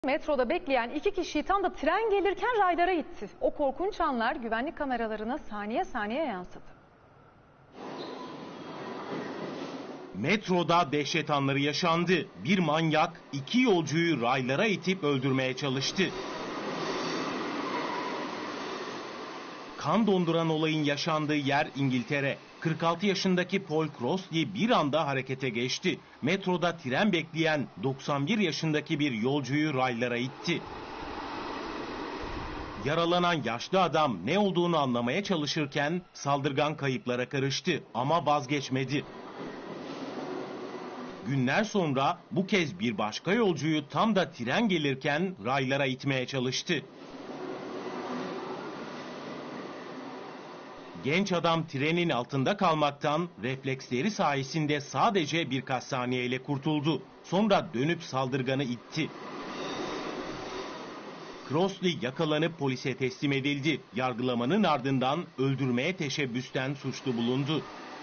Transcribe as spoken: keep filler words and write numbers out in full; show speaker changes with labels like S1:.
S1: Metroda bekleyen iki kişiyi tam da tren gelirken raylara itti. O korkunç anlar güvenlik kameralarına saniye saniye yansıdı.
S2: Metroda dehşet anları yaşandı. Bir manyak iki yolcuyu raylara itip öldürmeye çalıştı. Kan donduran olayın yaşandığı yer İngiltere. kırk altı yaşındaki Paul Crossley bir anda harekete geçti. Metroda tren bekleyen doksan bir yaşındaki bir yolcuyu raylara itti. Yaralanan yaşlı adam ne olduğunu anlamaya çalışırken saldırgan kayıplara karıştı ama vazgeçmedi. Günler sonra bu kez bir başka yolcuyu tam da tren gelirken raylara itmeye çalıştı. Genç adam trenin altında kalmaktan refleksleri sayesinde sadece birkaç saniyeyle kurtuldu. Sonra dönüp saldırganı itti. Crossley yakalanıp polise teslim edildi. Yargılamanın ardından öldürmeye teşebbüsten suçlu bulundu.